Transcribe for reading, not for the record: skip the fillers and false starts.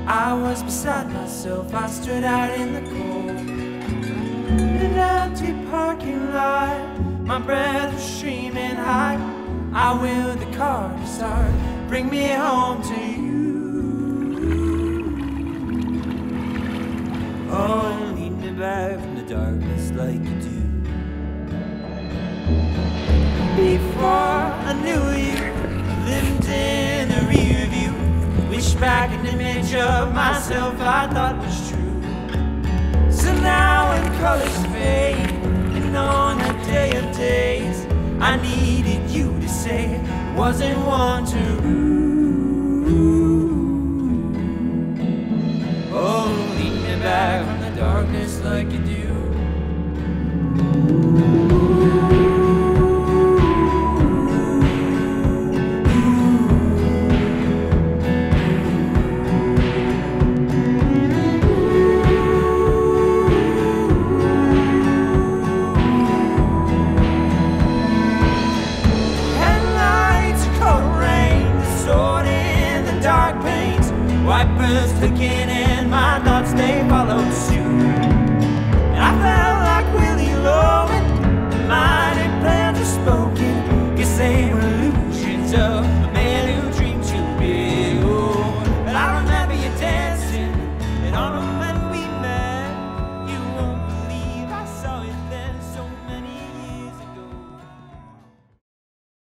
I was beside myself, I stood out in the cold. In an empty parking lot, my breath was streaming hot. I willed the car to start, bring me home to you. Oh, lead me back from the darkness like you do. Before I knew you, lived in the rear view. Wish back an image of myself I thought was true. So now when colors fade, and on a day of days, I needed you to say, wasn't one to rue. Oh, lead me back from the darkness like you do.